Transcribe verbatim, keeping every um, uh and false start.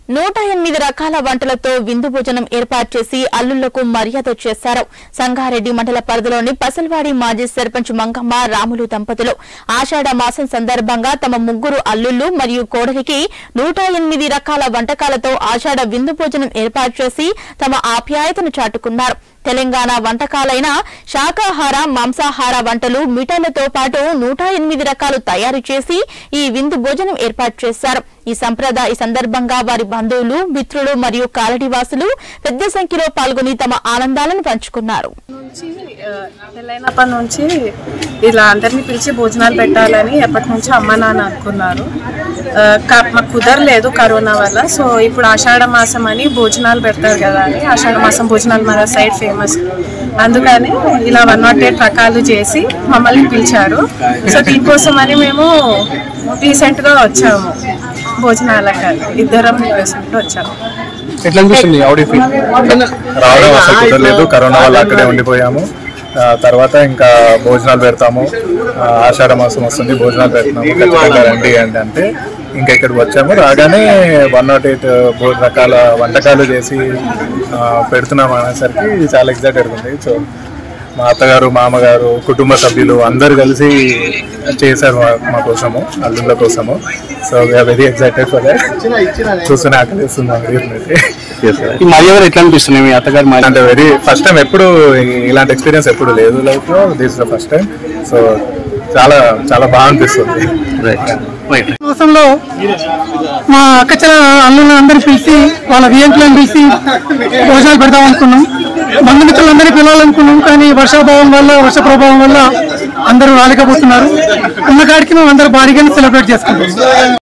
నూట ఎనిమిది రకాల వంటలతో విందు భోజనం ఏర్పాటు చేసి అల్లుళ్లకు మర్యాద చేశారు. సంగారెడ్డి మండల పరిధిలోని పసల్వాడి మాజీ సర్పంచ్ మంగమ్మ రాములు దంపతులు ఆషాఢ మాసం సందర్భంగా తమ ముగ్గురు అల్లుళ్లు మరియు కోడలికి నూట ఎనిమిది రకాల వంటకాలతో ఆషాఢ విందు భోజనం ఏర్పాటు చేసి తమ ఆప్యాయతను చాటుకున్నారు. తెలంగాణ వంటకాలైన శాకాహార మాంసాహార వంటలు మిఠాయిలతో పాటు నూట ఎనిమిది రకాలు తయారు చేసి ఈ విందు భోజనం ఏర్పాటు చేశారు. ఈ సంప్రదాయ సందర్భంగా వారి బంధువులు, మిత్రులు మరియు కాలడివాసులు పెద్ద సంఖ్యలో పాల్గొని తమ ఆనందాలను పంచుకున్నారు. పెళ్ళైనప్పటి నుంచి ఇలా అందరినీ పిలిచి భోజనాలు పెట్టాలని ఎప్పటి నుంచి అమ్మ నాన్న అనుకున్నారు. మాకు కుదరలేదు కరోనా వల్ల. సో ఇప్పుడు ఆషాఢ మాసం అని భోజనాలు పెడతారు కదా అని ఆషాఢ మాసం భోజనాలు మన సైడ్ ఫేమస్. అందుకని ఇలా వన్ నాట్ ఎయిట్ రకాలు చేసి మమ్మల్ని పిలిచారు. సో దీనికోసం అని మేము రీసెంట్గా వచ్చాము భోజనాలకు. ఇద్దరం వేసుకుంటూ వచ్చాము. రావడం అసలు కుదరలేదు, కరోనా వల్ల అక్కడే ఉండిపోయాము. తర్వాత ఇంకా భోజనాలు పెడతాము, ఆషాఢ మాసం వస్తుంది భోజనాలు పెడతాము ఖచ్చితంగా రండి అండి అంటే ఇంకా ఇక్కడికి వచ్చాము. రాగానే వన్ నాట్ ఎయిట్ రకాల వంటకాలు చేసి పెడుతున్నాం అనేసరికి చాలా ఎగ్జైటెడ్ ఉంది. సో మా అత్తగారు, మామగారు, కుటుంబ సభ్యులు అందరు కలిసి చేశారు మా కోసము, అల్లుళ్ళ కోసము. So we are very excited for that. చూస్తూనే ఆకలిస్తుంది. ఎట్లా అనిపిస్తుంది మీ అత్తగారు అంటే వెరీ ఫస్ట్ టైం, ఎప్పుడు ఇలాంటి ఎక్స్పీరియన్స్ ఎప్పుడు లేదు లైఫ్ లో, this the first time. So చాలా చాలా బాగా అనిపిస్తుంది. మాసంలో మా అక్కచెల్ల అల్లుళ్ళని అందరూ పిలిచి వాళ్ళ వియంకులను పిలిచి భోజనాలు పెడదాం అనుకున్నాం. బంధుమిత్రులందరినీ పిలవాలనుకున్నాం, కానీ వర్షాభావం వల్ల వర్ష ప్రభావం వల్ల అందరూ రాలేకపోతున్నారు. ఉన్న కాడికి మేము అందరూ భారీగానే సెలబ్రేట్ చేసుకుంటాం.